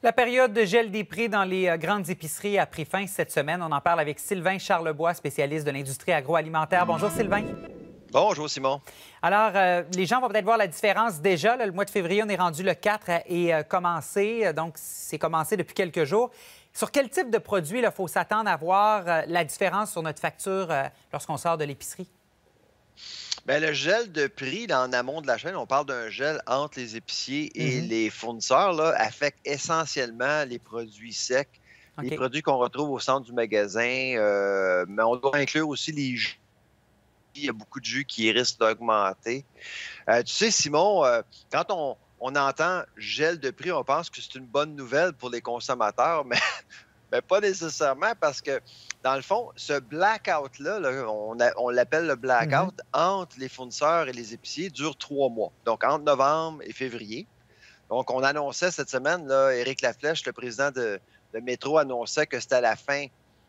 La période de gel des prix dans les grandes épiceries a pris fin cette semaine. On en parle avec Sylvain Charlebois, spécialiste de l'industrie agroalimentaire. Bonjour Sylvain. Bonjour Simon. Alors, les gens vont peut-être voir la différence déjà. Là, le mois de février, on est rendu le 4 et commencé. Donc, c'est commencé depuis quelques jours. Sur quel type de produit il faut s'attendre à voir la différence sur notre facture lorsqu'on sort de l'épicerie? Bien, le gel de prix là, en amont de la chaîne, on parle d'un gel entre les épiciers et les fournisseurs, là, affecte essentiellement les produits secs, les OK. produits qu'on retrouve au centre du magasin, mais on doit inclure aussi les jus. Il y a beaucoup de jus qui risquent d'augmenter. Tu sais, Simon, quand on entend gel de prix, on pense que c'est une bonne nouvelle pour les consommateurs, mais pas nécessairement parce que, dans le fond, ce blackout-là, là, on l'appelle le blackout, entre les fournisseurs et les épiciers, dure 3 mois. Donc, entre novembre et février. Donc, on annonçait cette semaine, là, Éric Laflèche, le président de Métro, annonçait que c'était la fin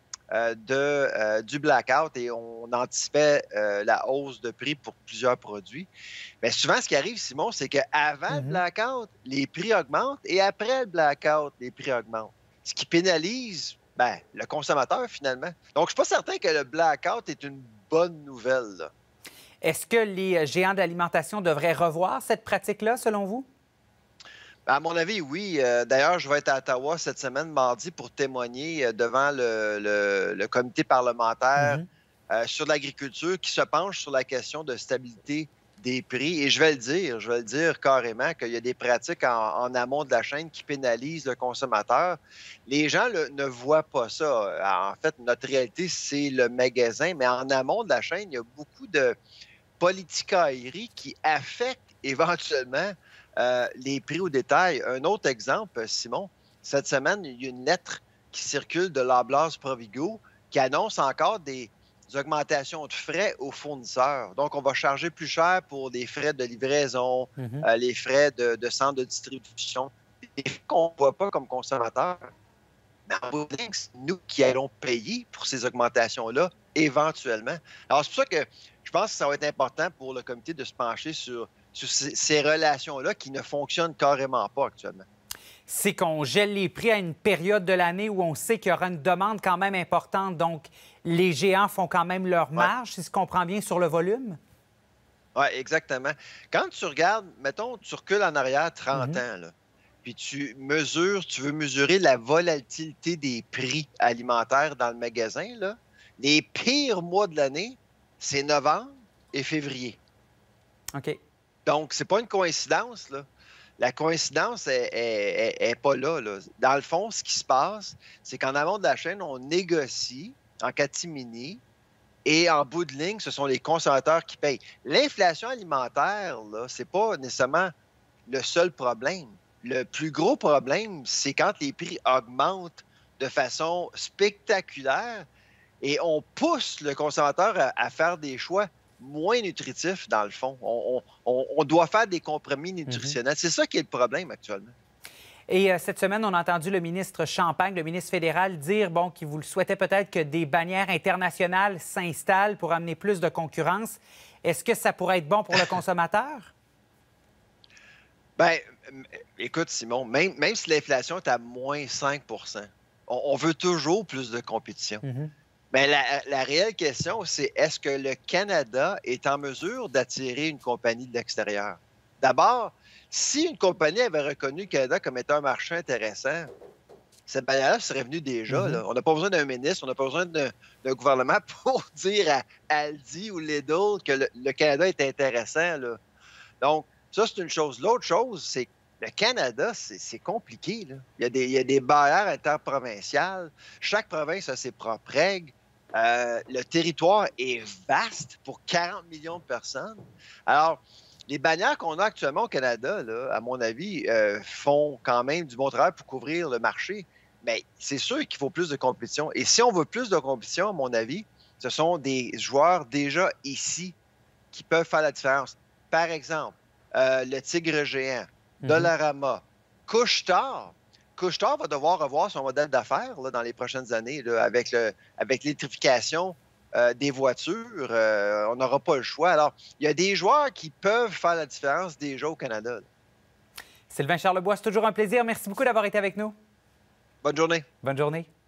du blackout et on anticipait la hausse de prix pour plusieurs produits. Mais souvent, ce qui arrive, Simon, c'est qu'avant le blackout, les prix augmentent et après le blackout, les prix augmentent. Ce qui pénalise le consommateur, finalement. Donc, je ne suis pas certain que le blackout est une bonne nouvelle, là. Est-ce que les géants d'alimentation devraient revoir cette pratique-là, selon vous? À mon avis, oui. D'ailleurs, je vais être à Ottawa cette semaine, mardi, pour témoigner devant le comité parlementaire sur l'agriculture qui se penche sur la question de stabilité des prix. Et je vais le dire carrément qu'il y a des pratiques en amont de la chaîne qui pénalisent le consommateur. Les gens ne voient pas ça. En fait, notre réalité, c'est le magasin, mais en amont de la chaîne, il y a beaucoup de politicaillerie qui affectent éventuellement les prix au détail. Un autre exemple, Simon, cette semaine, il y a une lettre qui circule de Loblaws Provigo qui annonce encore des augmentations de frais aux fournisseurs. Donc, on va charger plus cher pour des frais de livraison, les frais de centre de distribution, des frais qu'on ne voit pas comme consommateurs. Mais en bout de ligne, c'est nous qui allons payer pour ces augmentations-là, éventuellement. Alors, c'est pour ça que je pense que ça va être important pour le comité de se pencher sur ces relations-là qui ne fonctionnent carrément pas actuellement. C'est qu'on gèle les prix à une période de l'année où on sait qu'il y aura une demande quand même importante. Donc, les géants font quand même leur marge, si je comprends bien, sur le volume? Oui, exactement. Quand tu regardes, mettons, tu recules en arrière 30 ans, là, puis tu veux mesurer la volatilité des prix alimentaires dans le magasin, là, les pires mois de l'année, c'est novembre et février. OK. Donc, c'est pas une coïncidence, là. La coïncidence est pas là, là. Dans le fond, ce qui se passe, c'est qu'en amont de la chaîne, on négocie en catimini et en bout de ligne, ce sont les consommateurs qui payent. L'inflation alimentaire, là, c'est pas nécessairement le seul problème. Le plus gros problème, c'est quand les prix augmentent de façon spectaculaire et on pousse le consommateur à faire des choix moins nutritifs, dans le fond. On doit faire des compromis nutritionnels. C'est ça qui est le problème actuellement. Et cette semaine, on a entendu le ministre Champagne, le ministre fédéral, dire qu'il vous souhaitait peut-être que des bannières internationales s'installent pour amener plus de concurrence. Est-ce que ça pourrait être bon pour le consommateur? Bien, écoute, Simon, même si l'inflation est à moins 5 on veut toujours plus de compétition. Mais la réelle question, c'est est-ce que le Canada est en mesure d'attirer une compagnie de l'extérieur? D'abord, si une compagnie avait reconnu le Canada comme étant un marché intéressant, cette bannière-là serait venue déjà. Là. On n'a pas besoin d'un ministre, on n'a pas besoin d'un gouvernement pour dire à Aldi ou Lidl que le Canada est intéressant, là. Donc, ça, c'est une chose. L'autre chose, c'est que le Canada, c'est compliqué, là. Il y a des barrières interprovinciales. Chaque province a ses propres règles. Le territoire est vaste pour 40 millions de personnes. Alors, les bannières qu'on a actuellement au Canada, là, à mon avis, font quand même du bon travail pour couvrir le marché. Mais c'est sûr qu'il faut plus de compétition. Et si on veut plus de compétition, à mon avis, ce sont des joueurs déjà ici qui peuvent faire la différence. Par exemple, le Tigre géant, Dollarama, Couche-Tard. Couche-Tard va devoir revoir son modèle d'affaires là, dans les prochaines années là, avec l'électrification des voitures. On n'aura pas le choix. Alors, il y a des joueurs qui peuvent faire la différence déjà au Canada, là. Sylvain Charlebois, c'est toujours un plaisir. Merci beaucoup d'avoir été avec nous. Bonne journée. Bonne journée.